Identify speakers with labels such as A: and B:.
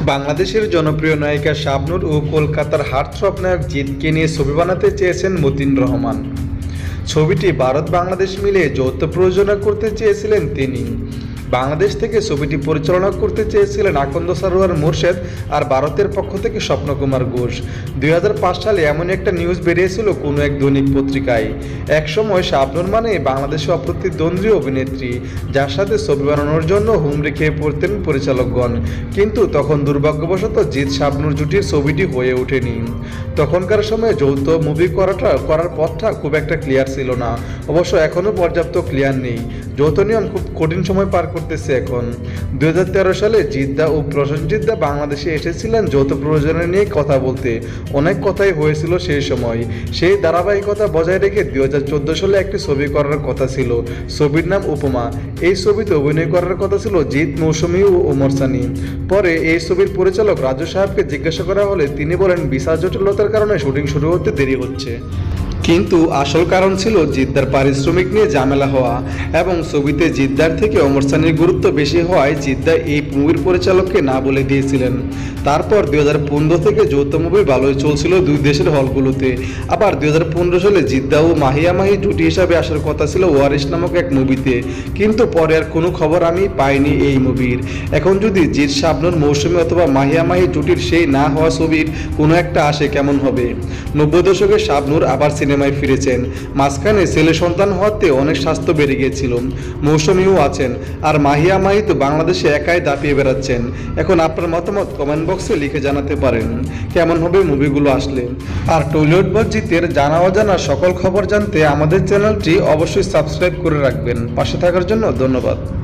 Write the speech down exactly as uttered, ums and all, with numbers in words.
A: বাংলাদেশের জনপ্রিয় নায়িকা শাবনূর ও কলকাতার হার্টথ্রব নায়ক জিৎকে নিয়ে ছবি বানাতে চেয়েছেন মতিন রহমান। ছবিটি ভারত বাংলাদেশ মিলে যৌথ প্রযোজনা করতে চেয়েছিলেন তিনি। বাংলাদেশ থেকে ছবিটি পরিচালনা করতে চেয়েছিলেন আকন্দ সারোয়ার মোর্শেদ আর ভারতের পক্ষ থেকে স্বপ্নকুমার ঘোষ। দুই হাজার পাঁচ সালে এমন একটা নিউজ বেরিয়েছিল কোনো এক দৈনিক পত্রিকায়। একসময় শাবনূর মানে বাংলাদেশে অপ্রতিদ্বন্দ্বী অভিনেত্রী, যার সাথে ছবি বানানোর জন্য হুমড়ি খেয়ে পড়তেন পরিচালকগণ। কিন্তু তখন দুর্ভাগ্যবশত জিৎ শাবনূর জুটির ছবিটি হয়ে ওঠেনি। তখনকার সময়ে যৌথ মুভি করাটা করার পথটা খুব একটা ক্লিয়ার ছিল না। অবশ্য এখনও পর্যাপ্ত ক্লিয়ার নেই। যৌথ নিয়ম খুব কঠিন সময় পার করতেছে এখন। দুই হাজার তেরো সালে জিদ্দা ও প্রসেনজিৎ দা বাংলাদেশে এসেছিলেন যৌথ প্রযোজনা নিয়ে কথা বলতে। অনেক কথাই হয়েছিল সেই সময়। সেই ধারাবাহিকতা বজায় রেখে দুই হাজার চোদ্দো সালে একটি ছবি করার কথা ছিল। ছবির নাম উপমা। এই ছবিতে অভিনয় করার কথা ছিল জিৎ, মৌসুমী ও ওমর সানি। পরে এই ছবির পরিচালক রাজু সাহেবকে জিজ্ঞাসা করা হলে তিনি বলেন ভিসা জটিলতার কারণে শুটিং শুরু হতে দেরি হচ্ছে। কিন্তু আসল কারণ ছিল জিদ্দার পারিশ্রমিক নিয়ে ঝামেলা হওয়া এবং ছবিতে জিদ্দার থেকে ওমর সানির গুরুত্ব বেশি হওয়ায় জিদ্দা এই মুভির পরিচালককে না বলে দিয়েছিলেন। তারপর দুই হাজার পনেরো থেকে যৌথ মুভি ভালোই চলছিল দুই দেশের হলগুলোতে। আবার দুই হাজার পনেরো সালে জিদ্দা ও মাহিয়া মাহি জুটি হিসাবে আসার কথা ছিল ওয়ারিশ নামক এক মুভিতে, কিন্তু পরে আর কোনো খবর আমি পাইনি এই মুভির। এখন যদি জিৎ, শাবনূর, মৌসুমী অথবা মাহিয়া মাহি জুটির সেই না হওয়া ছবির কোনো একটা আসে কেমন হবে? নব্বই দশকে শাবনূর আবার সিনেমায় ফিরেছেন। মাঝখানে ছেলে সন্তান হওয়াতে অনেক স্বাস্থ্য বেড়ে গিয়েছিল। মৌসুমীও আছেন, আর মাহিয়া মাহি তো বাংলাদেশে একাই দাপিয়ে বেড়াচ্ছেন। এখন আপনার মতামত কমেন্ট বক্সে লিখে জানাতে পারেন কেমন হবে মুভিগুলো আসলে। আর টলিউড বজ্জিতের জানা অজানা সকল খবর জানতে আমাদের চ্যানেলটি অবশ্যই সাবস্ক্রাইব করে রাখবেন। পাশে থাকার জন্য ধন্যবাদ।